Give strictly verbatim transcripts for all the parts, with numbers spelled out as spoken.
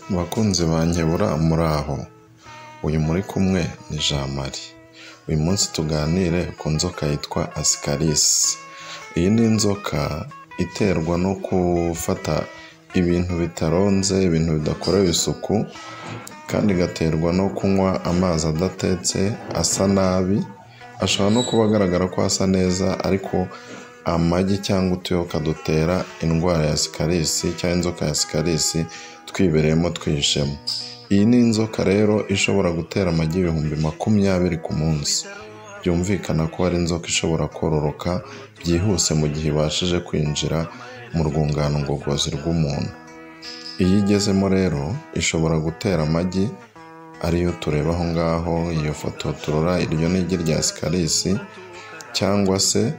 Bakunzi bankebura muraho, uyu muri kumwe ni Jean Marie. Uyu munsi tuganire ku nzoka yitwa Ascaris. Iyi ni inzoka iterwa no gufata ibintu bitaronze, ibintu bidakorewe isuku, kandi igaterwa no kunywa amazi adatetse asa nabi. Ashobora no kuba agaragara ko asa neza, ariko amagi cyangwa utuyoka dutera indwara ya Ascaris cyangwa inzoka ya Ascaris twibereyemo twihishemo. Iyi ni inzoka rero ishobora gutera amagi ibihumbi makumyabiri ku munsi. Byumvikana ko ari inzoka ishobora kororoka byihuse mu gihe ibashije kwinjira mu rwungano ngogozi rw'umuntu. Iyo igezemo rero ishobora gutera amagi ariyo tureba aho ngaho, iyo foto turora, iryo ni igi rya Ascaris, cyangwa se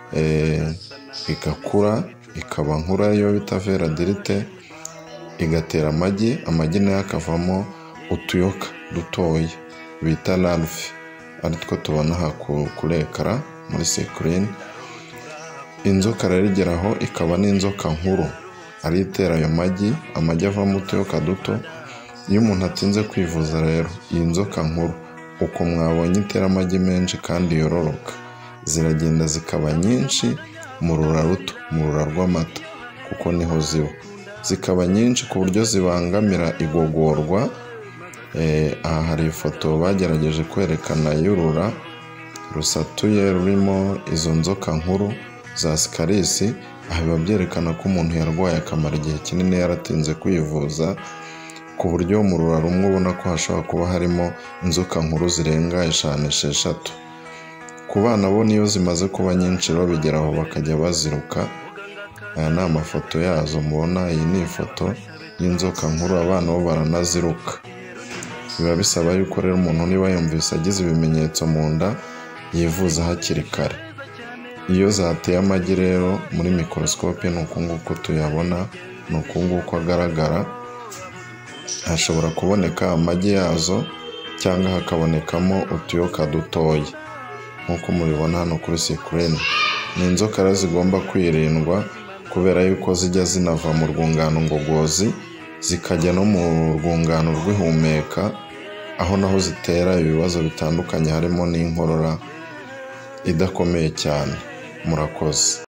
igakura ikaba nkura yo bita vera dirite, igatera amagi, amagi nayo akavamo utuyoka dutoya bita larve, ari two tubona aha kuri ekara muri screen. Inzoka rero igeraho ikaba n'inzoka nkuru, ari itera ayo magi, amagi avamo utuyoka duto. Iyo umuntu atinze kwivuza rero, iyi nzoka nkuru uko mwabonye itera amagi menshi kandi yororoka, ziragenda zikaba nyinshi mu rura ruto, mu rura rw'amata, kuko niho ziba. Zikaba nyinshi ku buryo zibangamira igogorwa. Aha hari ifoto bagerageje kwerekana y'urura rusatuye rurimo izo nzoka nkuru za Ascaris. Aha biba byerekana ko umuntu yarwaye akamara igihe kinini yaratinze kwivuza, ku buryo mu rura rumwe ubona ko hashobora kuba harimo inzoka nkuru zirenga eshanu esheshatu. Ku bana bo niyo zimaze kuba nyinshi rero bigeraho bakajya baziruka. Aya ni amafoto yazo mubona. Iyi ni ifoto y'inzoka nkuru, abana bo baranaziruka. Biba bisaba yuko rero umuntu niba yumvise agize ibimenyetso mu nda yivuza hakiri kare. Iyo zateye amagi rero muri microscope ni uku nguku tuyabona, ni uku nguku agaragara. Hashobora kuboneka amagi yazo cyangwa hakabonekamo utuyoka dutoya nk'uko mubibona hano kuri screen. Ni inzoka rero zigomba kwirindwa, kubera yuko zijya zinava mu rwungano ngogozi zikajya no mu rwungano rw'ihumeka, aho naho zitera ibibazo bitandukanye harimo n'inkorora idakomeye cyane. Murakoze.